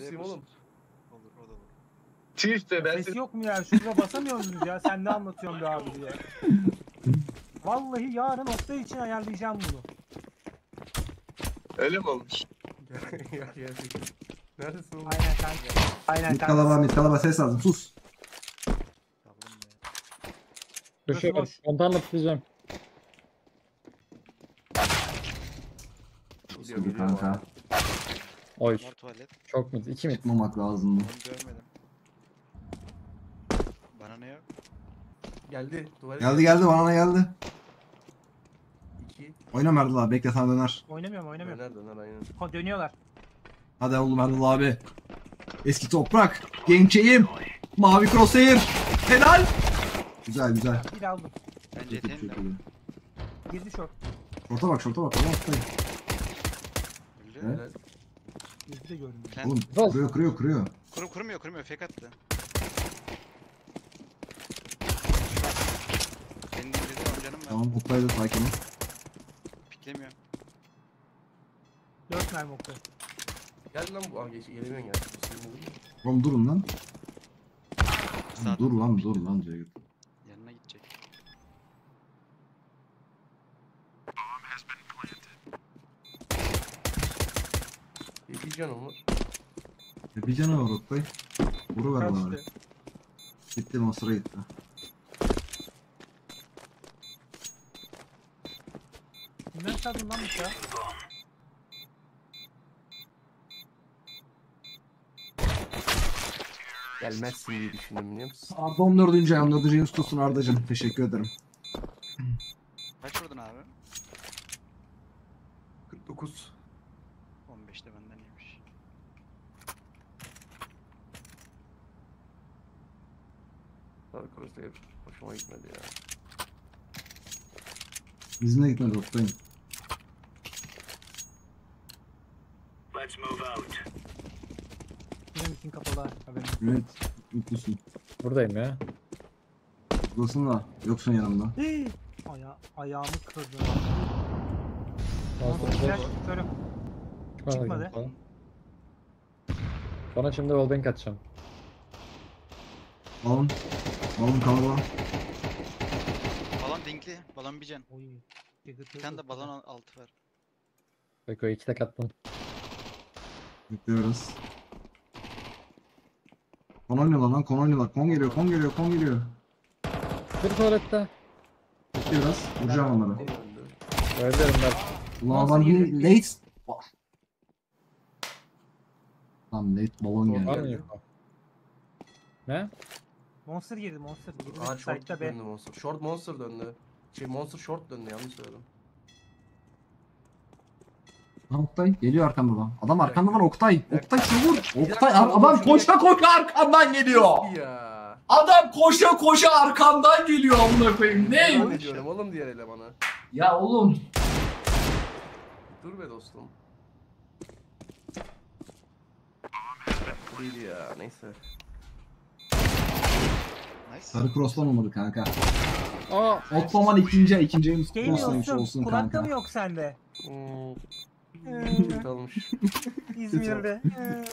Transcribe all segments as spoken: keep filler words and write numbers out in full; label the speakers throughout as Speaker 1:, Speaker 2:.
Speaker 1: pusayım oğlum.
Speaker 2: Olur o da olur.
Speaker 3: Çiğişte ben
Speaker 4: Ses yok mu ya? Şurada basamıyorsunuz ya. Sen ne anlatıyorsun be abi diye. Vallahi yarın Oktay için ayarlayacağım bunu.
Speaker 3: öyle mi olmuş?
Speaker 1: Ya gerçekten. Neredesin oğlum?
Speaker 4: Aynen kanka. Aynen
Speaker 5: Mitkalaba
Speaker 4: kanka.
Speaker 5: mitkalaba ses lazım sus.
Speaker 2: Tablım be.
Speaker 6: Köşeye bak.
Speaker 4: boş.
Speaker 6: Spontanla tutacağım.
Speaker 1: Gidiyor,
Speaker 5: Sus
Speaker 1: gidiyor
Speaker 5: kanka.
Speaker 1: abi.
Speaker 6: Oy.
Speaker 2: Var tuvalet.
Speaker 6: Çok mid. iki mid.
Speaker 5: Çıkmamak lazımdı.
Speaker 2: Onu görmedim. Bana ne yok?
Speaker 1: Geldi. Tuvalet.
Speaker 5: Geldi geldi bana geldi.
Speaker 1: İki.
Speaker 5: Oyna Erdal abi bekle sana döner.
Speaker 4: Oynamıyorum oynamıyorum.
Speaker 1: Döner döner aynen.
Speaker 4: Ha, dönüyorlar.
Speaker 5: Hadi oğlum Erdal abi. Eski toprak. Gençeyim. Mavi crosshair. Helal. Güzel güzel.
Speaker 4: Bir aldım.
Speaker 2: Bence
Speaker 5: Çok iyi,
Speaker 2: yeteğin de.
Speaker 5: çok iyi.
Speaker 4: Girdi short.
Speaker 5: Şorta bak şorta bak. Tamam Oktay.
Speaker 2: Öldü.
Speaker 5: Evet.
Speaker 1: Helal.
Speaker 4: Girdi de gördüm.
Speaker 2: Plan-
Speaker 5: Oğlum
Speaker 6: Roll.
Speaker 5: kırıyor kırıyor kırıyor.
Speaker 2: Kurum kurumuyor kurumuyor fake attı. Senin indirdiğin on canım var.
Speaker 5: Tamam Oktay da sakin ol.
Speaker 2: Piklemiyor.
Speaker 4: Dört mermi Oktay.
Speaker 1: Gel lan bu. Aa geç gelemiyorsun ya. Pusayım olur mu?
Speaker 5: Oğlum durun lan.
Speaker 2: Sağ
Speaker 5: Dur lan dur lan Ceyhun.
Speaker 2: yanına gidecek.
Speaker 1: Bir canım var.
Speaker 5: E bir canı var Oktay. Vuruver bana.
Speaker 4: Kaçtı.
Speaker 5: Gitti Monster'a gitti.
Speaker 4: Kimden çaldın lan bu ya?
Speaker 1: Gelmezsin diye düşündüm biliyor musun?
Speaker 5: Arda on dördüncü ay on dördüncü ayın tutsun Arda'cım. Teşekkür ederim.
Speaker 2: Kaç vurdun abi?
Speaker 1: kırk dokuz.
Speaker 2: on beşte benden iyiymiş.
Speaker 1: Tabii Crosshair hoşuma gitmedi ya.
Speaker 5: Bizimle gitmedi Oktay'ım.
Speaker 4: Benim için kapalı ha. Haberin.
Speaker 5: Evet. Mutlusun.
Speaker 6: Buradayım ya.
Speaker 5: Mutlusun da yoksun yanımda.
Speaker 4: Hii! Aya ayağımı kırdı.
Speaker 6: Fazla
Speaker 4: Güzel
Speaker 6: flash.
Speaker 4: körüm. Çıkmadı.
Speaker 6: Çıkmadı. Bana şimdi wallbang atacağım.
Speaker 5: Balon. Balon kalabalık.
Speaker 2: Balon dinkli. Balon bir can.
Speaker 4: Oy.
Speaker 2: Bir tane de balon al- altı var.
Speaker 6: Beko iki tek attım.
Speaker 5: Bekliyoruz. Kon oynuyorlar lan kon oynuyorlar. Kon geliyor kon geliyor kon geliyor.
Speaker 6: Bir tuvalette.
Speaker 5: Bekle biraz. Vuracağım onları.
Speaker 1: Öldü.
Speaker 6: Öldürüm ben.
Speaker 5: Ulan
Speaker 4: Nasıl
Speaker 5: adam bir
Speaker 4: girdi?
Speaker 5: late. Lan late balon
Speaker 6: Var
Speaker 5: geldi.
Speaker 6: mı yok? Ne?
Speaker 4: Monster girdi monster girdi.
Speaker 1: Aa short
Speaker 4: Site'da be.
Speaker 1: döndü monster. Short monster döndü. Şey monster short döndü yanlış söyledim.
Speaker 5: Lan Oktay geliyor arkamda lan. Adam arkamda lan Oktay. Oktay çabuk. Oktay
Speaker 1: dakika,
Speaker 5: adam
Speaker 1: oğlum,
Speaker 5: koşa koşa arkamdan geliyor.
Speaker 1: Ya.
Speaker 5: Adam koşa koşa arkamdan geliyor amına koyayım.
Speaker 1: Ne
Speaker 5: Ne?
Speaker 1: diyorum oğlum diğer elemana.
Speaker 5: Ya oğlum.
Speaker 1: Dur be dostum. Bu değil ya neyse.
Speaker 2: Nice.
Speaker 5: Sarı cross'tan olmadı kanka.
Speaker 6: Aa!
Speaker 5: Ottoman ikinci ay, ikinci ayımız
Speaker 4: Şey mi
Speaker 5: cross'laymış
Speaker 4: yoksun?
Speaker 5: olsun
Speaker 4: Kulakta
Speaker 5: kanka.
Speaker 4: mı yok sende?
Speaker 1: Hmm.
Speaker 4: Ee,
Speaker 1: Kötü olmuş.
Speaker 4: İzmir'de. Ee.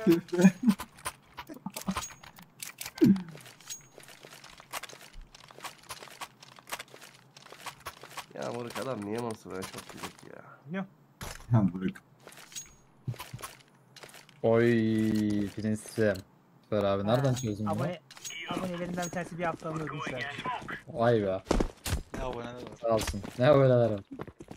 Speaker 1: Ya moruk adam niye monster böyle çok güzel ya.
Speaker 4: Ne?
Speaker 5: Ha bırak.
Speaker 6: Oy prinsim. Süper abi nereden çözdün bunu?
Speaker 4: Abone, abonelerinden bir tanesi bir hafta ödmüşler.
Speaker 6: Vay be.
Speaker 2: Ne aboneler var.
Speaker 6: Sağ olsun. Ne öyleler var.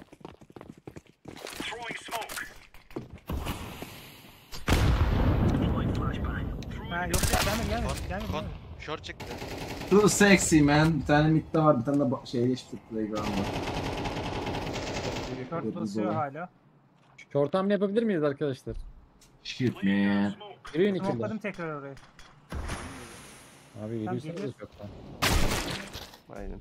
Speaker 4: Ha yok yok gelme gelme
Speaker 2: Kon,
Speaker 4: gelme.
Speaker 2: kon.
Speaker 4: gelme.
Speaker 2: Short çıktı.
Speaker 5: Too sexy man. Bir tane midde var, bir tane de ba- şeye geçti playground'da.
Speaker 4: Short
Speaker 5: Yok,
Speaker 4: basıyor
Speaker 5: biz
Speaker 4: hala.
Speaker 6: Short hamle yapabilir miyiz arkadaşlar?
Speaker 5: Shit man.
Speaker 6: Yürüyün ikili.
Speaker 4: Smokladım tekrar oraya.
Speaker 6: Abi yürüyorsanız
Speaker 4: geliyoruz.
Speaker 6: çoktan.
Speaker 1: Aynen.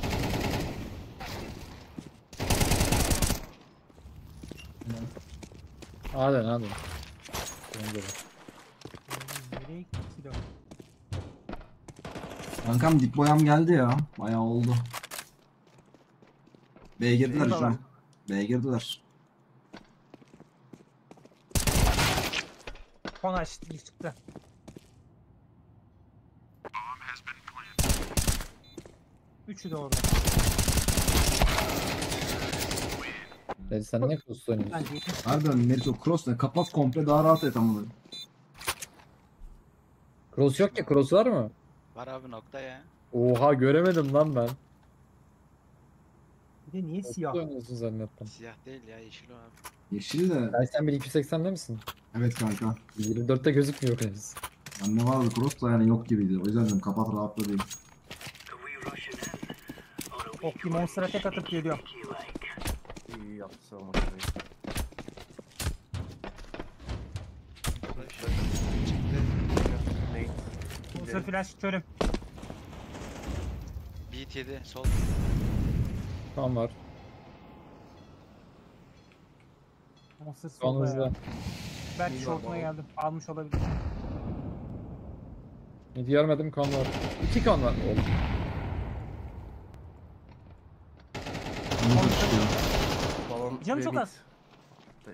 Speaker 6: Hadi hadi. Bence de.
Speaker 4: Nereye gitti kilo?
Speaker 5: Kankam dik boyam geldi ya. Bayağı oldu. B'ye girdiler şu an. B'ye girdiler.
Speaker 4: Kon açtı çıktı. Üçü de orada.
Speaker 6: Dedi sen ne cross oynuyorsun?
Speaker 4: Bence yetmiş.
Speaker 5: Harbiden Merito cross ne? Kapat komple daha rahat et ama.
Speaker 6: Cross yok ki, cross var mı?
Speaker 2: Var abi nokta ya.
Speaker 6: Oha göremedim lan ben.
Speaker 4: Bir de niye siyah?
Speaker 6: Cross oynuyorsun zannettim.
Speaker 2: Siyah değil ya yeşil o abi.
Speaker 5: Yeşil de.
Speaker 6: Sen sen bir iki yüz seksen'de misin?
Speaker 5: Evet kanka.
Speaker 6: yirmi dörtte gözükmüyor henüz.
Speaker 5: Bende vardı cross da yani yok gibiydi. O yüzden dedim kapat rahatla değil.
Speaker 4: Okey Monster'a tek atıp geliyor.
Speaker 1: İyi yaptı savunma şurayı.
Speaker 2: Çıktı.
Speaker 1: Nate.
Speaker 4: Monster flash körüm.
Speaker 2: Beat yedi sol.
Speaker 6: Tamam var.
Speaker 4: Monster solda ya.
Speaker 6: Sonunuzda.
Speaker 4: Belki
Speaker 1: İyi
Speaker 4: short'una
Speaker 1: var,
Speaker 4: geldim. Almış olabilir.
Speaker 6: Midi görmedim, kon var. İki kon var. Oğlum.
Speaker 5: Bunu da çıkıyor.
Speaker 1: Balon
Speaker 4: Canım
Speaker 1: ve
Speaker 4: çok
Speaker 1: mid.
Speaker 4: az.
Speaker 1: Ee,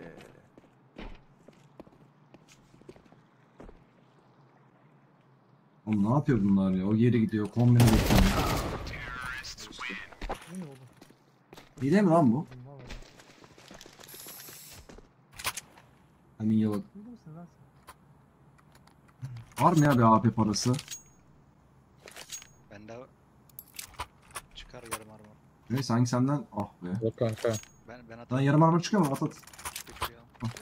Speaker 5: Oğlum ne yapıyor bunlar ya? O geri gidiyor. Kombine bekliyor.
Speaker 4: İyi oldu.
Speaker 5: Hile mi lan bu?
Speaker 4: Vallahi.
Speaker 5: Hani iyi bak.
Speaker 4: Biliyor musun lan
Speaker 5: Var mı ya bir A P parası?
Speaker 2: Bende çıkar yarım armor.
Speaker 5: Neyse hangi senden? Ah be.
Speaker 6: Yok kanka.
Speaker 2: Ben ben
Speaker 5: Lan
Speaker 2: atarım.
Speaker 5: yarım armor çıkıyor mu? At at.
Speaker 2: Çıkıyor.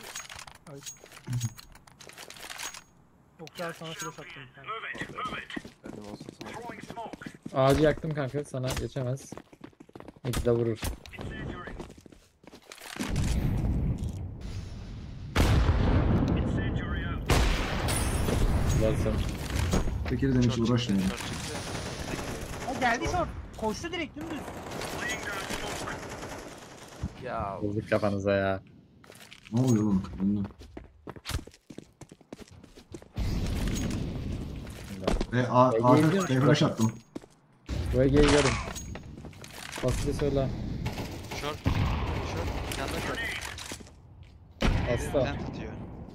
Speaker 4: Çok daha sana flash attım. bir tane.
Speaker 1: ben de olsa sana.
Speaker 6: Ağacı yaktım kanka, sana geçemez. Midi de vurur. Güzel sen.
Speaker 5: Tekirden hiç
Speaker 2: Short çıktı,
Speaker 5: uğraşmıyor.
Speaker 2: short çıktı.
Speaker 4: O geldi short. Koştu direkt dümdüz.
Speaker 1: Ya
Speaker 6: Vurduk kafanıza ya.
Speaker 5: Ne oluyor oğlum? Önüne. Ve A
Speaker 6: Ege
Speaker 5: A
Speaker 6: izliyor musun?
Speaker 5: refresh attım.
Speaker 6: Buraya geliyorum. Basitçe söyle.
Speaker 2: Short. Short. Bir tane daha short.
Speaker 6: Hasta.
Speaker 2: Sen tutuyor.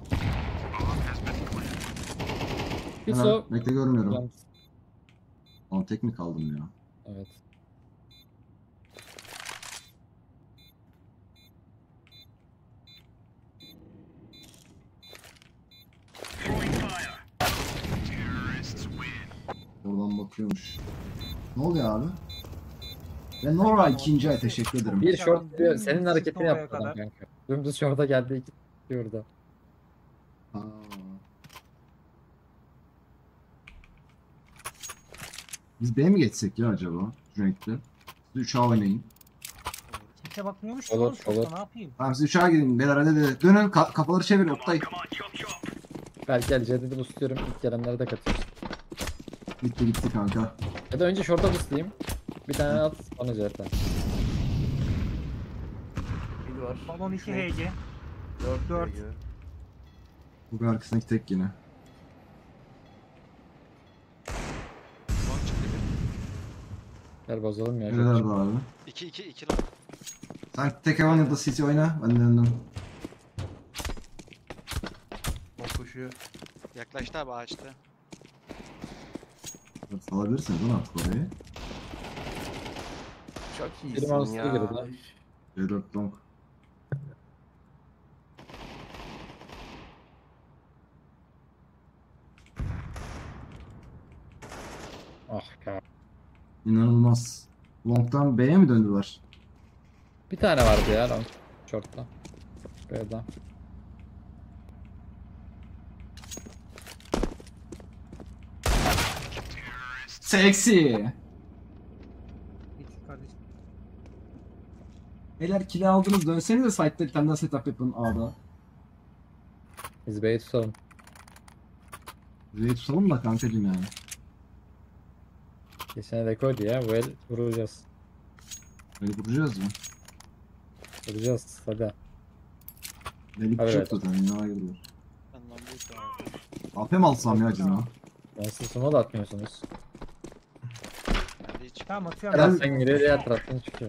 Speaker 6: Hiç
Speaker 5: Hemen
Speaker 6: o.
Speaker 5: bekle görmüyorum.
Speaker 6: Yalnız.
Speaker 5: Lan tek mi kaldım ya?
Speaker 6: Evet.
Speaker 5: Oradan bakıyormuş. Ne oluyor abi? Ve Nora ikinci ay teşekkür ederim.
Speaker 6: Bir short diyor. Senin
Speaker 4: Çıktı
Speaker 6: hareketini
Speaker 4: oraya
Speaker 6: yaptı adam
Speaker 4: kadar.
Speaker 6: kanka. Dümdüz short'a geldi. iki orada.
Speaker 5: Aa. Biz B'ye mi geçsek ya acaba? Şu renkte. Siz üç A oynayın.
Speaker 4: Kimse bakmıyormuş.
Speaker 6: Olur,
Speaker 4: Olur, short'a,
Speaker 6: olur.
Speaker 4: ne yapayım?
Speaker 5: Tamam siz üç A'ya gidin. Beyler hadi de. Dönün ka- kafaları çevirin. Oktay.
Speaker 6: Gel gel Cedid'i boostluyorum. İlk gelenlere de katıyorsun.
Speaker 5: Gitti gitti kanka.
Speaker 6: Ya da önce short'a boostlayayım. Bir tane at bana Cedid'den.
Speaker 1: mid var.
Speaker 4: Balon
Speaker 1: Üç
Speaker 4: iki
Speaker 1: Nate,
Speaker 4: H G.
Speaker 1: dört
Speaker 4: dört.
Speaker 1: H G.
Speaker 5: Bu bir arkasındaki tek yine.
Speaker 2: Long çıktı bir.
Speaker 6: Gel bozalım ya.
Speaker 5: Neler
Speaker 6: Çok-
Speaker 5: var abi?
Speaker 2: İki iki iki long.
Speaker 5: Sen tek evan ya da City oyna. Ben de döndüm.
Speaker 1: Long koşuyor.
Speaker 2: Yaklaştı abi ağaçta.
Speaker 5: Alabilirsiniz lan artık orayı.
Speaker 1: Çok
Speaker 6: Benim
Speaker 1: iyisin
Speaker 6: arasına
Speaker 1: ya.
Speaker 6: girdi lan.
Speaker 5: C dört long.
Speaker 6: Ah ka.
Speaker 5: İnanılmaz. Long'dan B'ye mi döndüler?
Speaker 6: Bir tane vardı ya lan. Short'ta. B'den.
Speaker 5: Seksi.
Speaker 4: Git kardeşim.
Speaker 5: Beyler kili aldınız. Dönsenize site'da bir tane daha setup yapın A'da.
Speaker 6: Biz B'yi tutalım.
Speaker 5: Burayı tutalım da kankacım yani.
Speaker 6: Geçen rekor ya. Bu el vuracağız.
Speaker 5: Böyle vuracağız mı?
Speaker 6: Vuracağız. Hadi.
Speaker 5: Delik
Speaker 6: Evet.
Speaker 5: çok zaten ya hayırdır.
Speaker 2: Ben long boot abi.
Speaker 5: A P mi alsam ya acaba?
Speaker 6: Nasıl smoke da atmıyorsunuz.
Speaker 2: Bende hiç.
Speaker 4: Tamam atıyorum.
Speaker 6: Biraz
Speaker 5: Ben-
Speaker 6: sen giriyor, diğer taraftan çıkıyor.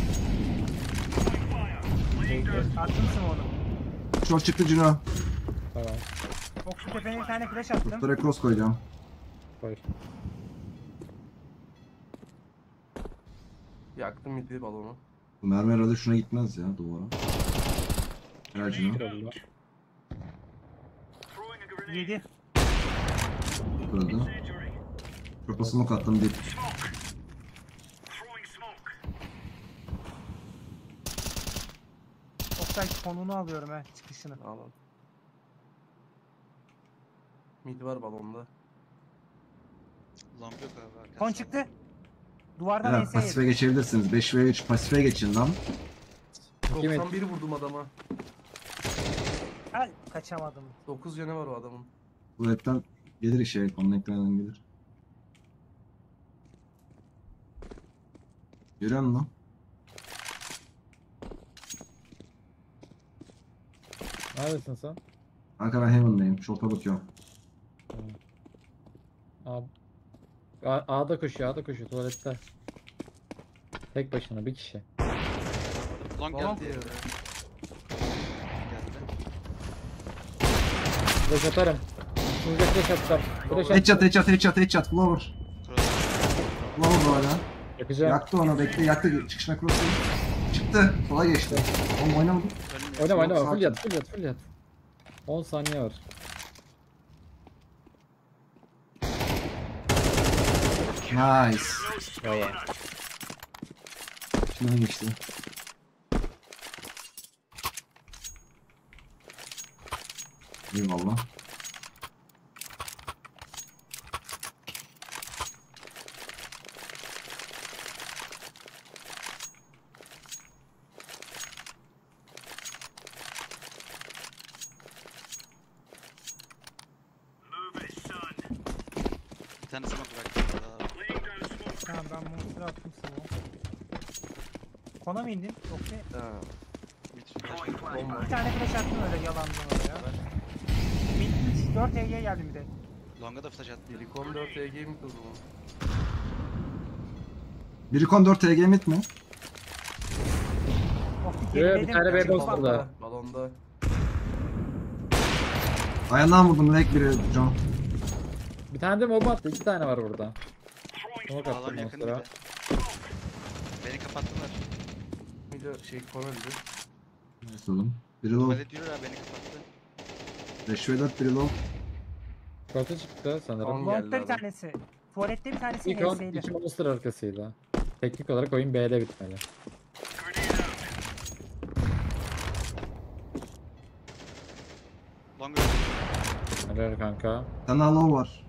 Speaker 4: Attım onu.
Speaker 5: Short çıktı Cino.
Speaker 6: Tamam.
Speaker 4: Okçu tepene bir tane flash attım.
Speaker 5: Rooft'a cross koyacağım.
Speaker 6: Koy.
Speaker 1: Yaktım midi balonu.
Speaker 5: Bu mermi herhalde şuna gitmez ya duvara. Helal Cino.
Speaker 6: Kırıldı.
Speaker 4: yedi.
Speaker 5: Öldü. Çok smoke attım bir.
Speaker 4: Oktay konunu alıyorum he çıkışını.
Speaker 1: Al al. Mid var balonda.
Speaker 2: Long yok abi. arkası.
Speaker 4: Kon çıktı. Duvardan
Speaker 5: Helal
Speaker 4: enseye
Speaker 5: pasife
Speaker 4: yedi.
Speaker 5: geçebilirsiniz. beş ve üç pasife geçin lan.
Speaker 6: Kim et-
Speaker 1: doksan bir vurdum adama.
Speaker 4: Ay kaçamadım.
Speaker 1: dokuz canı var o adamın.
Speaker 5: Bu hepten gelir işe. Onun ekranından gelir. Görüyor musun?
Speaker 6: Neredesin sen?
Speaker 5: Kanka ben Heaven'dayım. Short'a bakıyorum.
Speaker 6: Abi. A- A'da koşuyor, A'da koşuyor tuvalette. Tek başına bir kişi.
Speaker 2: Long
Speaker 1: Balon
Speaker 2: geldi.
Speaker 1: diye.
Speaker 2: Geldi.
Speaker 6: Flash atarım. Şimdi flash atacağım. Flash
Speaker 5: Headshot,
Speaker 6: atacağım.
Speaker 5: headshot, headshot, headshot. Flower.
Speaker 2: Cross.
Speaker 5: Flower hala.
Speaker 6: Yakacağım.
Speaker 5: Yaktı onu bekle. Yaktı. Çıkışına cross koy. Çıktı. Sola geçti. Oğlum oynamadı.
Speaker 2: Ölmüyor.
Speaker 6: Oynama oynama.
Speaker 5: Sakin.
Speaker 6: Full yat, full yat, full yat. on saniye var.
Speaker 5: Nice.
Speaker 6: Bravo.
Speaker 5: Şuna geçti. Eyvallah.
Speaker 2: Bir tane smoke bıraktım. Daha-
Speaker 4: Tamam ben monster attım smoke. Kona mı indin? Yoksa
Speaker 1: Ha.
Speaker 2: Mid flash.
Speaker 1: Bomba.
Speaker 4: bir tane flash attım öyle yalandan oraya. Mid dört E G'ye geldim bir de.
Speaker 2: Long'a da flash attı.
Speaker 1: Silikon dört E G mi kızım?
Speaker 5: Birikon dört T G mid mi?
Speaker 4: Optik
Speaker 6: Yo, yo, bir
Speaker 4: geriledim.
Speaker 6: tane B
Speaker 4: Çıktı
Speaker 6: boss
Speaker 4: bak.
Speaker 6: burada.
Speaker 1: Balonda.
Speaker 5: Ayağından vurdum direkt biri John.
Speaker 6: Bir tane de mob attı. İki tane var burada. Smoke
Speaker 2: Balon
Speaker 6: attım
Speaker 2: yakın
Speaker 6: monster'a.
Speaker 2: bir de. Beni kapattılar.
Speaker 1: Mid şey kon öldü.
Speaker 5: Neyse oğlum. Biri low.
Speaker 2: Tuvalet yürüyor abi beni kapattı.
Speaker 5: beş ve dört biri low.
Speaker 6: Kortu çıktı sanırım.
Speaker 1: Tamam.
Speaker 4: Long'da
Speaker 1: Geldi
Speaker 4: bir
Speaker 1: adam.
Speaker 4: tanesi. Tuvalette bir tanesi
Speaker 6: İlk on,
Speaker 4: H S'yle.
Speaker 6: iki monster arkasıydı. Teknik olarak oyun B'de bitmeli.
Speaker 2: Long öldü.
Speaker 6: Helal kanka.
Speaker 5: Bir tane daha low var.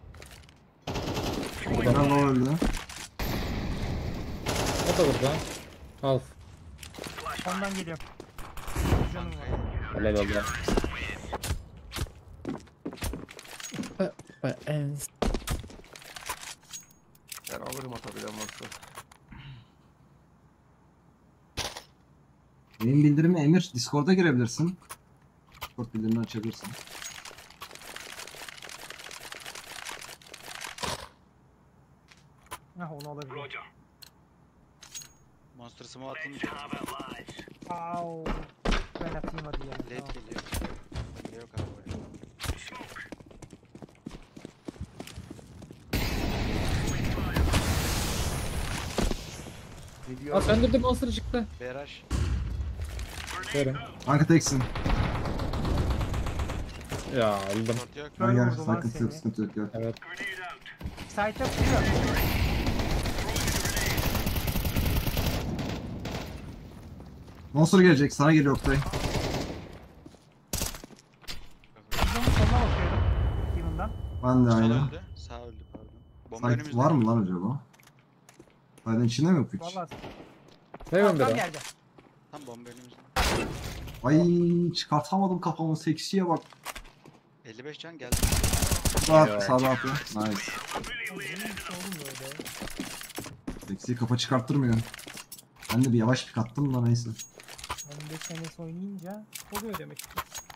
Speaker 5: Bir tane low öldü.
Speaker 6: O da burada. Half.
Speaker 4: Ondan geliyorum. Canım var.
Speaker 6: Helal oldu.
Speaker 1: Ben alırım atabilen varsa.
Speaker 5: Benim bildirimi Emir. Discord'a girebilirsin. Discord bildirimini açabilirsin.
Speaker 4: Hah onu alabilirim.
Speaker 2: Monster smoke atılmış.
Speaker 4: Au. Ben atayım hadi ya.
Speaker 2: Late
Speaker 4: Tamam.
Speaker 2: geliyor. Bende yok abi oraya.
Speaker 1: Gidiyor.
Speaker 6: Aa söndürdü monster çıktı.
Speaker 2: B rush.
Speaker 6: Verim.
Speaker 5: Kanka teksin.
Speaker 6: Ya aldım.
Speaker 2: Short yok.
Speaker 5: Gel
Speaker 4: Böyle
Speaker 5: gel.
Speaker 4: vurdu lan
Speaker 5: Sıkıntı yok,
Speaker 4: seni.
Speaker 5: sıkıntı yok. Gel.
Speaker 6: Evet.
Speaker 4: Site'da tutuyor.
Speaker 5: Monster gelecek. Sana geliyor Oktay.
Speaker 4: Uzun soluna bakıyorum. Yılından.
Speaker 5: Ben de
Speaker 2: Sol
Speaker 5: aynı.
Speaker 2: öldü. Sağ öldü pardon. Bomba
Speaker 5: Site
Speaker 2: önümüzde.
Speaker 5: var mı lan acaba? Site'in içinde mi yok hiç?
Speaker 4: Valla.
Speaker 6: Heaven
Speaker 4: Tam
Speaker 6: biri.
Speaker 4: geldi.
Speaker 2: Tam bomba önümüzde.
Speaker 5: Ay çıkartamadım kafamı. Seksiye bak.
Speaker 2: elli beş can geldi.
Speaker 5: Sağ, sağda atıyor. Nice.
Speaker 4: Neymiş oğlum böyle.
Speaker 5: Seksiye kafa çıkarttırmıyor. Ben de bir yavaş pik attım da neyse.
Speaker 4: on beş senesi oynayınca oluyor demek ki.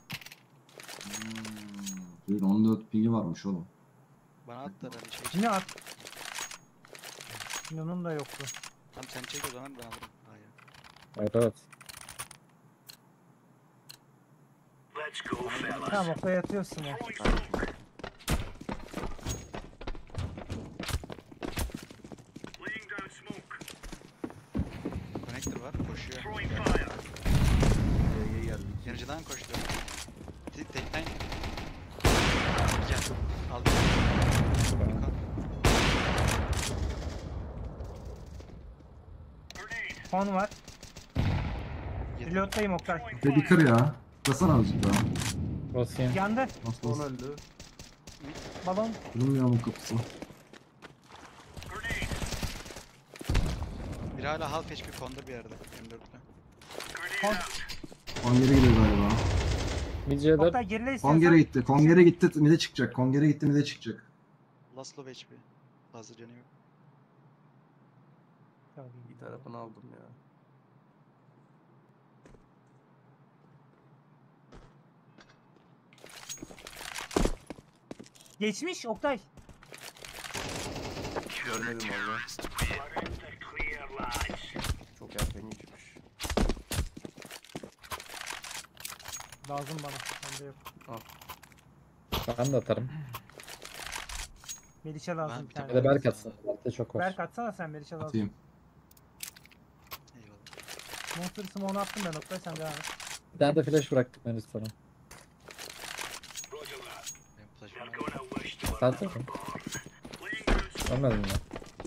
Speaker 5: Bir on dört pingi varmış oğlum.
Speaker 2: Bana attılar hani şey.
Speaker 4: Cine at. Cine'nin da yoktu.
Speaker 2: Tamam sen çek o zaman ben alırım. Hayır.
Speaker 6: Evet evet.
Speaker 4: Tamam okla yatıyorsun ya.
Speaker 2: Connector var. Koşuyor.
Speaker 1: Y'ye geldik.
Speaker 2: Yanıcıdan koştu. Tek tekten. Gel. Al.
Speaker 4: Kon var.
Speaker 2: Yedi.
Speaker 4: Reload'dayım Oktay.
Speaker 5: Ve bir kır ya. Basana azıcık daha.
Speaker 6: Basayım.
Speaker 4: Yandı.
Speaker 5: Bas
Speaker 1: Son
Speaker 5: bas.
Speaker 1: öldü.
Speaker 4: Balon.
Speaker 5: Kırılmıyor mu kapısı?
Speaker 2: Bir hala half H P konda bir yerde. yirmi dörtte.
Speaker 4: Kon.
Speaker 5: Kongere gidiyor galiba.
Speaker 6: Midye'de
Speaker 4: Oktay gerile istiyorsan.
Speaker 5: Kongere gitti. Kongere gitti. Mide çıkacak. Kongere gitti. Mide çıkacak.
Speaker 2: Last low H P. Fazla canı yok.
Speaker 1: Bir tarafını aldım ya.
Speaker 4: Geçmiş Oktay.
Speaker 1: Görmedim valla. Çok erken geçmiş.
Speaker 4: Lazım bana. Bende yok.
Speaker 6: ben de atarım.
Speaker 4: Melişe lazım
Speaker 2: Ben
Speaker 4: bir
Speaker 2: bir de
Speaker 6: Bir
Speaker 4: tane.
Speaker 6: de Berk atsın. Berk'te çok var.
Speaker 4: Berk atsana sen Melişe lazım.
Speaker 5: Atayım.
Speaker 2: Eyvallah.
Speaker 4: Monster Smoke'unu attım ben Oktay sen devam et.
Speaker 6: Bir tane de flash bıraktık Melis sana.
Speaker 2: Benim flash'ım var.
Speaker 6: Sen atın mı? Anladım ya.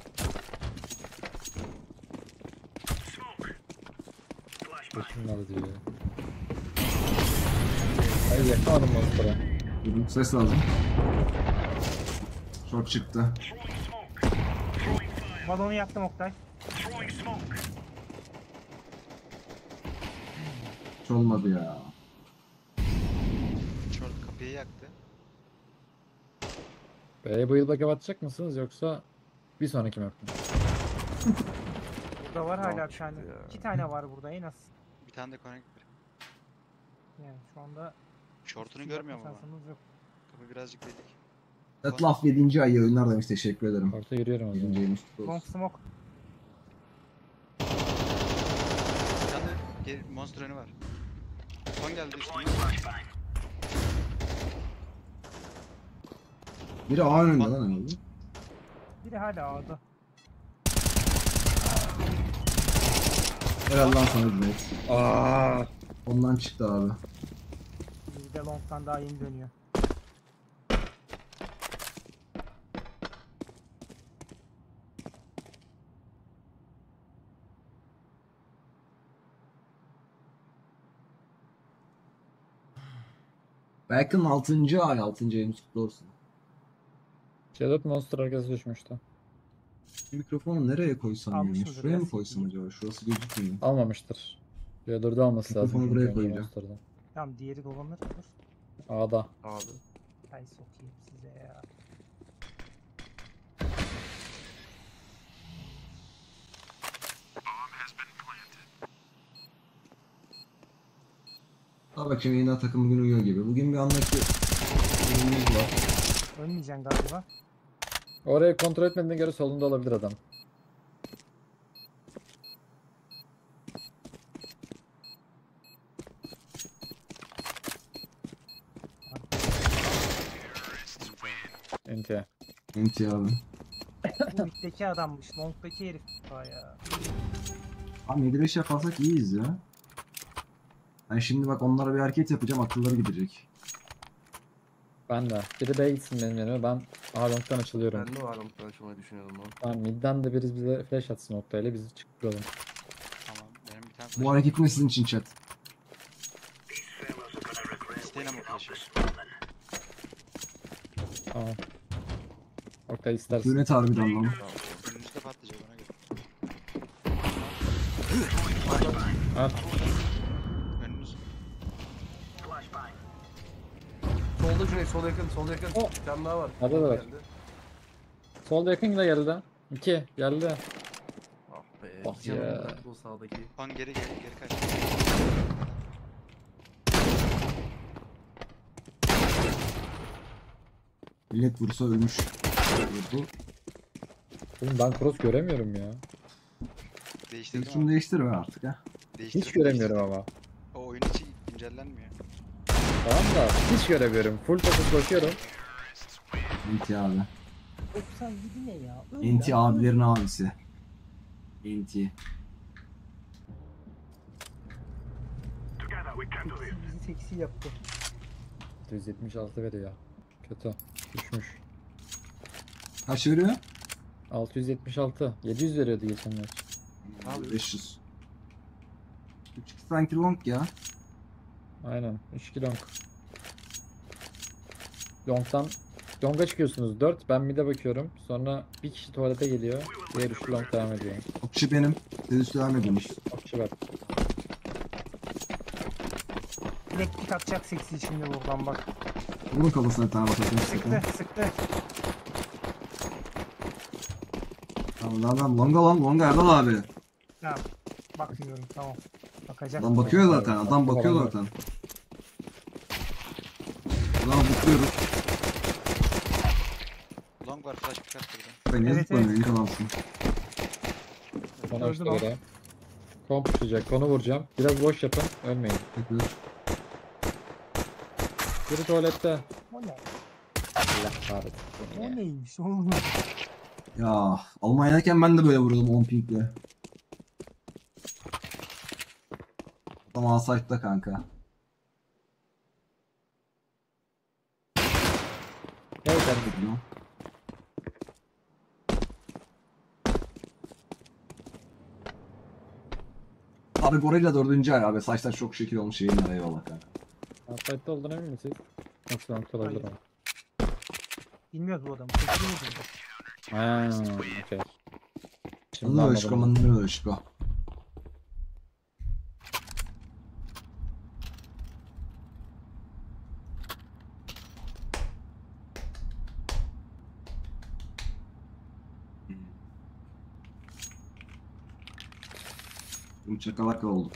Speaker 6: Başım nerede diyor ya. Hayır yakamadım monster'a.
Speaker 5: Duydum. Ses lazım. Short çıktı.
Speaker 4: Balonu yaktım Oktay.
Speaker 5: Hiç olmadı ya.
Speaker 2: Short kapıyı yaktı.
Speaker 6: B'ye bu yıl baka atacak mısınız yoksa bir sonraki map mi?
Speaker 4: Burada var hala
Speaker 1: Tamam,
Speaker 4: bir tane.
Speaker 1: çıktı ya.
Speaker 4: İki tane var burada en az.
Speaker 2: Bir tane de connector.
Speaker 4: Yani şu anda
Speaker 2: Short'unu
Speaker 4: hiçbir
Speaker 2: görmüyorum
Speaker 4: yapma
Speaker 2: ama.
Speaker 4: şansımız yok.
Speaker 2: Kapı birazcık dedik.
Speaker 5: Etlaf yedinci ay yayınlar demiş. Teşekkür ederim.
Speaker 6: Orta yürüyorum o
Speaker 5: yedinci
Speaker 6: zaman.
Speaker 5: ayımız kutlu
Speaker 4: Long
Speaker 5: olsun.
Speaker 4: smoke.
Speaker 2: Bir tane de geri- monster önü var. Son geldi üstüne.
Speaker 5: Biri A önünde lan herhalde.
Speaker 4: Biri hala A'da.
Speaker 5: Helal lan sana Cüneyt.
Speaker 6: Aa.
Speaker 5: Ondan çıktı abi.
Speaker 4: Biri de long'tan daha yeni dönüyor.
Speaker 5: Belki altıncı ay. altıncı ayımız kutlu olsun.
Speaker 6: C dört monster arkası düşmüştü.
Speaker 5: Mikrofonu nereye koysam ya?
Speaker 4: Almışsındır
Speaker 5: Şuraya
Speaker 4: ya,
Speaker 5: mı koysam
Speaker 4: siktir.
Speaker 5: acaba? Şurası gözükmüyor.
Speaker 6: Almamıştır. C dört'ü alması lazım.
Speaker 5: Mikrofonu buraya
Speaker 6: çünkü önce
Speaker 5: koyacağım.
Speaker 6: monster'dan.
Speaker 4: Tamam diğeri dolanır. Dur.
Speaker 6: A'da.
Speaker 1: Abi.
Speaker 4: Ay sokayım size ya.
Speaker 5: Daha bakayım yine takım bugün uyuyor gibi. Bugün bir anlık bir durumumuz var.
Speaker 4: Ölmeyeceksin galiba.
Speaker 6: Orayı kontrol etmediğine göre solunda olabilir adam. Enti.
Speaker 5: Enti abi.
Speaker 4: Bu middeki adammış. Long'daki herif. Bayağı.
Speaker 5: Abi yedi beş yaparsak iyiyiz ya. Ben şimdi bak onlara bir hareket yapacağım, akılları gidecek.
Speaker 6: Ben de. Biri B'ye gitsin benim yerime. Ben A long'dan açılıyorum.
Speaker 1: Ben de var mı konuşmayı düşünüyordum lan.
Speaker 6: Tamam midden de biri bize flash atsın noktayla biz çıkıyoruz.
Speaker 2: Tamam. Benim bir tane
Speaker 5: Bu
Speaker 2: flash'ım.
Speaker 5: hareket ne sizin için chat?
Speaker 2: İsteyin ama flash'ı.
Speaker 6: Tamam. Oktay istersin.
Speaker 5: Yönet harbiden lan.
Speaker 2: Önünüzde patlayacak ona göre.
Speaker 6: At.
Speaker 2: Önünüz.
Speaker 1: Solda Cüneyt, sol yakın, sol yakın.
Speaker 6: O.
Speaker 1: Bir tane daha var.
Speaker 6: Nerede de var?
Speaker 1: Geldi.
Speaker 6: Solda yakın yine geldi. İki geldi.
Speaker 1: Ah be.
Speaker 6: Ah
Speaker 1: Canım
Speaker 6: ya.
Speaker 1: bıraktı o sağdaki.
Speaker 2: Pan geri geri geri kaç.
Speaker 5: Millet vursa ölmüş. Vurdu.
Speaker 6: Oğlum ben cross göremiyorum ya.
Speaker 2: Değiştirdim
Speaker 5: Şunu
Speaker 2: ama.
Speaker 5: değiştirme artık ha.
Speaker 2: Değiştirdim,
Speaker 6: Hiç göremiyorum
Speaker 2: değiştirdim.
Speaker 6: ama.
Speaker 2: O oyun içi güncellenmiyor.
Speaker 6: Tamam da hiç göremiyorum. Full fokus koşuyorum.
Speaker 5: Enti abi.
Speaker 4: doksan yedi ne ya? Öl
Speaker 5: Enti
Speaker 4: lan, öl.
Speaker 5: abilerin abisi. Enti.
Speaker 4: Bizi seksi yaptı.
Speaker 6: yüz yetmiş altı veriyor. Kötü. Düşmüş.
Speaker 5: Kaç veriyor?
Speaker 6: altı yüz yetmiş altı. yedi yüz veriyordu geçen maç.
Speaker 1: Abi.
Speaker 5: beş yüz. üç x sanki long ya.
Speaker 6: Aynen. üç iki long. Long'dan Long'a çıkıyorsunuz dört. Ben mid'e bakıyorum. Sonra bir kişi tuvalete geliyor. Diğer üçlü long devam ediyor.
Speaker 5: O kişi benim. Siz üstü devam ediyormuş.
Speaker 6: O kişi var.
Speaker 4: Elektrik atacak seksi şimdi buradan bak.
Speaker 5: Vurun kafasına bir tane bakalım.
Speaker 4: Sıktı sıktı.
Speaker 5: Tamam lan lan. Longa lan. Longa Erdal abi.
Speaker 4: Ha, bakmıyorum tamam. Bakacak.
Speaker 5: Adam bakıyor zaten. Adam bakıyor zaten. Adam bakıyoruz.
Speaker 2: Long var, flash pick at burada.
Speaker 5: Ben ne
Speaker 4: Evet,
Speaker 5: zıplamıyor.
Speaker 4: evet.
Speaker 5: İlk adamsın.
Speaker 6: Konu
Speaker 4: Öldü
Speaker 6: açtı
Speaker 4: lan.
Speaker 6: böyle. Kon pushlayacak. Konu vuracağım. Biraz boş yapın. Ölmeyin.
Speaker 5: Yapıyor.
Speaker 6: Biri tuvalette.
Speaker 4: O ne?
Speaker 6: Allah kahretsin
Speaker 4: O
Speaker 6: ya.
Speaker 4: neymiş oğlum?
Speaker 5: Ya Almanya'dayken ben de böyle vuruyordum on pingle. Adam Asayt'ta kanka.
Speaker 6: Evet abi.
Speaker 5: Gidiyor. Abi Gorilla dördüncü ay abi. Saçlar çok şekil olmuş yayınlar eyvallah kanka.
Speaker 6: Outside'da olduğuna emin misiniz? Nasıl long olabilir ama.
Speaker 4: Bilmiyoruz bu adamı. Sesini mi duydu?
Speaker 6: Haa, okey. Şimdi
Speaker 5: Anladın mı Işko?
Speaker 6: anladım.
Speaker 5: Anladın mı Işko? Bu çakalak olduk.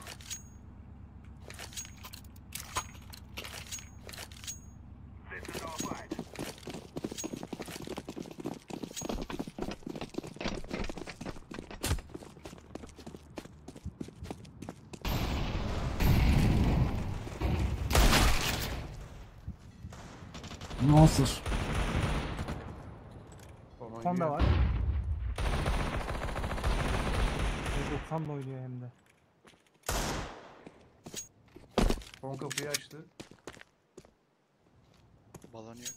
Speaker 5: Monster.
Speaker 4: Honda var. doksanla oynuyor hem de.
Speaker 1: Son kapıyı açtı.
Speaker 2: Balanıyor.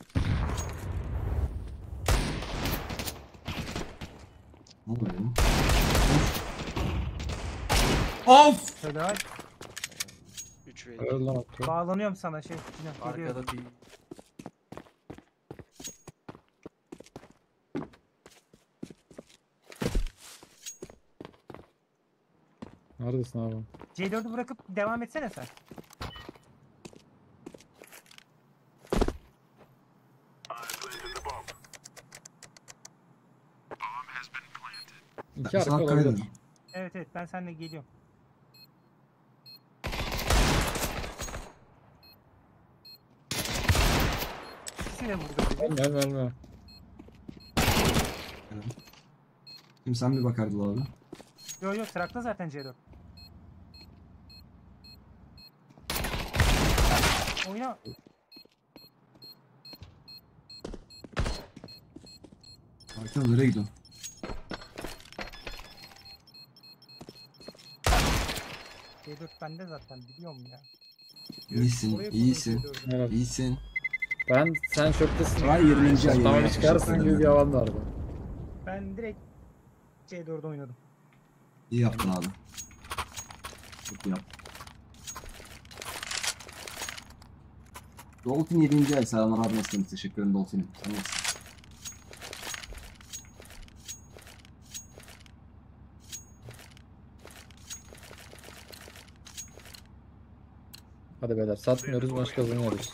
Speaker 5: Ne oluyor lan? Of!
Speaker 4: Helal.
Speaker 2: üç ve
Speaker 6: Öl lan Oktu.
Speaker 4: Bağlanıyorum sana şey. Yine geliyor.
Speaker 1: Arkada değil.
Speaker 6: Neredesin abi?
Speaker 4: C dördü bırakıp devam etsene sen.
Speaker 6: İki arka
Speaker 5: Sağ
Speaker 6: olabilir.
Speaker 5: kaydı.
Speaker 4: Evet evet ben seninle geliyorum. İkisi de burada.
Speaker 6: Ölme ölme ölme.
Speaker 5: Şimdi sen bir bakardın abi.
Speaker 4: Yok yok trakta zaten C dört. Oyna.
Speaker 5: Arkadan nereye gidiyorsun?
Speaker 4: C dört bende zaten biliyorum ya.
Speaker 5: İyisin,
Speaker 4: Oraya
Speaker 5: iyisin,
Speaker 4: koydum C dördü.
Speaker 6: Evet.
Speaker 5: iyisin.
Speaker 6: Ben sen şoktasın.
Speaker 5: Try yirminci ay.
Speaker 6: Tamam çıkarsın gibi bir havan vardı.
Speaker 4: Ben direkt C dört oynadım.
Speaker 5: İyi yaptın abi. Çok iyi yaptın. Dolphin yedinci ay. Selamlar abi nasılsın? Teşekkür ederim Dolphin'im. Sen nasılsın?
Speaker 6: Hadi beyler satmıyoruz maç kazanıyoruz.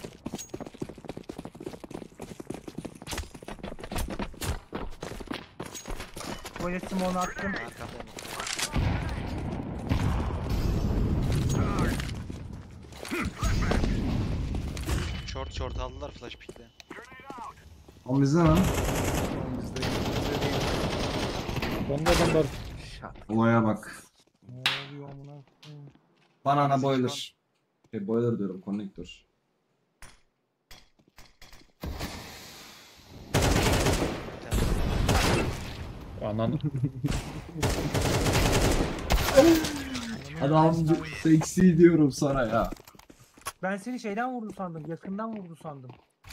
Speaker 4: Tuvalet simoğunu attım.
Speaker 2: Arkamda mı? Short short aldılar flash pick'le.
Speaker 5: Ama bizde lan.
Speaker 1: Bizde bizde değil.
Speaker 6: Bomba adamlar.
Speaker 1: Şat.
Speaker 5: Olaya bak.
Speaker 4: Ne oluyor amına koyayım?
Speaker 5: Banana boiler. Şey, boiler diyorum, konnektör.
Speaker 6: Anan.
Speaker 5: Adam seksi diyorum sana ya.
Speaker 4: Ben seni şeyden vurdu sandım. Yakından vurdu sandım.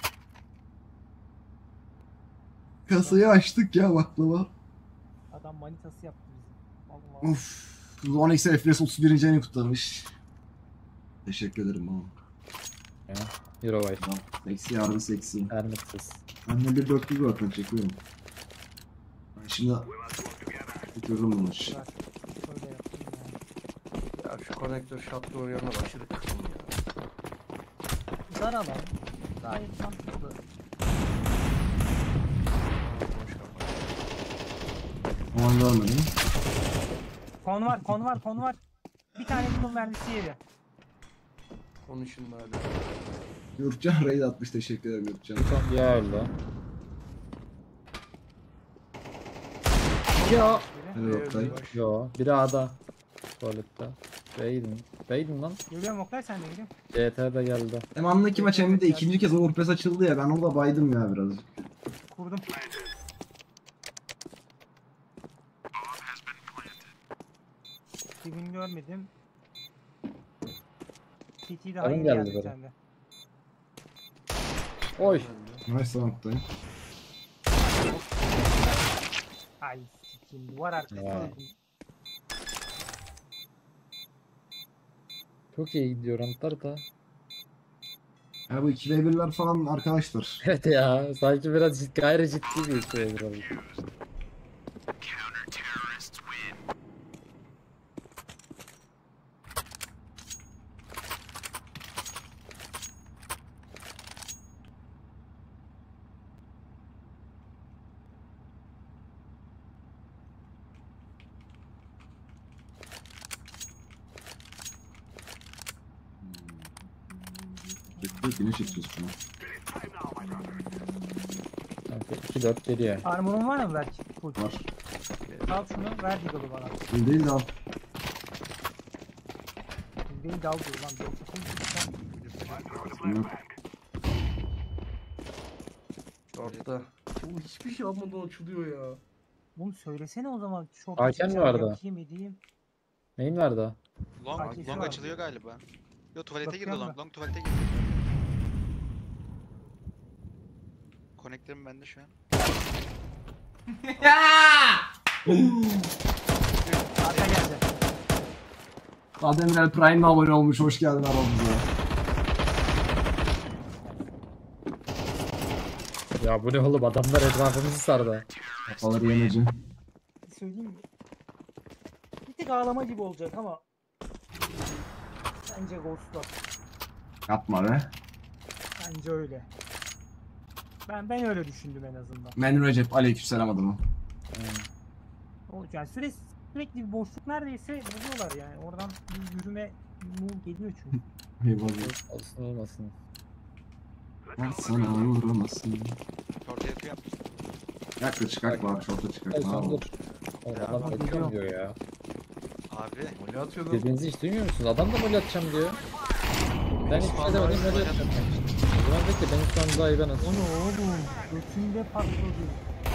Speaker 5: Kasayı açtık ya baklava.
Speaker 4: Adam manitası yaptı bizi. Allah.
Speaker 5: Uf. on x F P S otuz birinci ayını kutlamış. Teşekkür ederim baba.
Speaker 6: Ya. Euro var.
Speaker 5: Tamam. Seksi yarın seksi.
Speaker 6: Hermetsiz.
Speaker 5: Ben de bir dört yüz zaten çekiyorum. Ben şimdi bitiririm bunu.
Speaker 4: Ver. Şöyle yaptım ya.
Speaker 1: Ya şu konektör şaplı oynayanlar aşırı kısım ya.
Speaker 4: Dar alan. Gayet mantıklı.
Speaker 1: Boş kafa.
Speaker 5: Aman görmedim.
Speaker 4: Kon var, kon var, kon var. Bir tane bunun mermisi yedi.
Speaker 1: Konuşun bari.
Speaker 5: Gürkcan raid atmış, teşekkür ederim Gürkcan.
Speaker 6: Son bir öldü. Ya.
Speaker 5: Hadi Oktay.
Speaker 6: Yo. Biri A'da. Tuvalette. B'ydin. B'ydin lan.
Speaker 4: Geliyorum Oktay, sen de geliyorum.
Speaker 6: C T de geldi.
Speaker 5: Hem andaki maç hem de ikinci kez overpass açıldı ya, ben orada baydım ya birazcık.
Speaker 4: Kurdum. Dibini görmedim. T T daha
Speaker 6: Arın
Speaker 4: yeni
Speaker 6: geldi
Speaker 4: geldi bir
Speaker 6: böyle.
Speaker 4: tane de.
Speaker 6: Oy.
Speaker 5: Nice lan Oktay.
Speaker 4: Ay sikim, duvar arkası
Speaker 6: Vay.
Speaker 4: öldüm.
Speaker 6: Çok iyi gidiyor rantlar da.
Speaker 5: Ya bu iki ve birler falan arkadaşlar.
Speaker 6: Evet ya. Sanki biraz ciddi, gayri ciddi bir şey oldu.
Speaker 5: Bekle, güneş açıyoruz şuna.
Speaker 6: iki dört geliyor.
Speaker 4: Armor'un var mı belki? Full.
Speaker 5: Var.
Speaker 4: Al şunu, ver Deagle'ı bana.
Speaker 5: Değil değil de al.
Speaker 4: Beni de al diyor lan. Yoksa full sen-
Speaker 5: Yok.
Speaker 1: Short'ta. Bu hiçbir şey yapmadan açılıyor ya.
Speaker 4: Bunu söylesene o zaman. Şort
Speaker 6: Haken mi vardı?
Speaker 4: Yapayım edeyim.
Speaker 6: Neyin vardı?
Speaker 2: Long,
Speaker 4: Arkesi
Speaker 2: long
Speaker 4: var.
Speaker 2: açılıyor galiba. Yo tuvalete girdi
Speaker 4: Bakıyorum
Speaker 2: long.
Speaker 4: da.
Speaker 2: Long tuvalete girdi. Konektörüm bende şu an.
Speaker 4: Arka geldi.
Speaker 5: Ademrel Prime'le abone olmuş, hoş geldin aramıza.
Speaker 6: Ya bu ne oğlum, adamlar etrafımızı sardı.
Speaker 5: Kafaları yemeci.
Speaker 4: Söyleyeyim mi? Bir tık ağlama gibi olacak ama bence Ghost'lar.
Speaker 5: Yapma be.
Speaker 4: Bence öyle. Ben ben öyle düşündüm en azından.
Speaker 5: Men Recep, aleykümselam adamı.
Speaker 4: O yani sürekli sürekli bir boşluk neredeyse buluyorlar yani. Oradan bir yürüme move geliyor çünkü.
Speaker 5: Eyvallah.
Speaker 6: Olsun olmasın.
Speaker 5: Sana uğramasın.
Speaker 2: Ortaya yatıyor.
Speaker 5: Yak da çıkak bari, şorta çıkak.
Speaker 6: Ay
Speaker 5: Ne
Speaker 6: sen
Speaker 5: yapalım?
Speaker 6: dur. Oğlum adam
Speaker 4: Ya,
Speaker 6: bekliyorum diyor ya.
Speaker 2: Abi.
Speaker 1: Golü atıyordum.
Speaker 6: Birbirinizi hiç duymuyor musunuz? Adam da gol atacağım diyor. Ben hiçbir şey demedim, gol atacağım. O zaman bekle, benim şu an daha iyi ben
Speaker 4: O
Speaker 6: atayım.
Speaker 4: ne oğlum? Götünde patladı.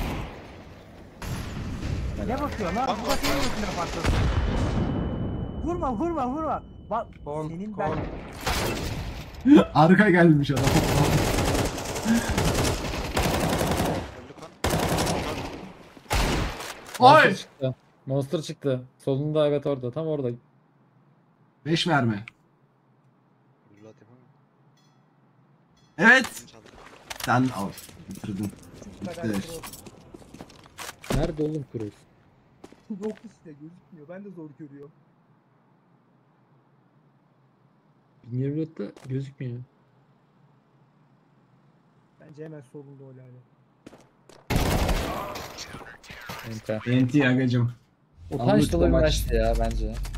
Speaker 4: Ne bakıyor lan? Bu da senin götünde patladı. Vurma vurma vurma. Bak
Speaker 1: Kon,
Speaker 4: senin
Speaker 1: kon.
Speaker 4: ben.
Speaker 5: Arka gelmiş adam.
Speaker 2: Öldü kon.
Speaker 6: Monster
Speaker 5: Oy!
Speaker 6: çıktı. Monster çıktı. Solunda, evet orada. Tam orada.
Speaker 5: beş mermi.
Speaker 2: Öldü yapamam.
Speaker 5: Evet.
Speaker 2: Çaldı.
Speaker 5: Sen al. Bitirdin.
Speaker 4: Şu kadar
Speaker 5: Bitti.
Speaker 4: pro.
Speaker 6: Nerede oğlum Cruz?
Speaker 4: Yok işte gözükmüyor. Ben de zor görüyorum.
Speaker 6: bin yirmi dörtte gözükmüyor.
Speaker 4: Bence hemen solunda o lale.
Speaker 6: Enter.
Speaker 5: Enti agacım.
Speaker 6: Utanç dolu bir maçtı ya bence.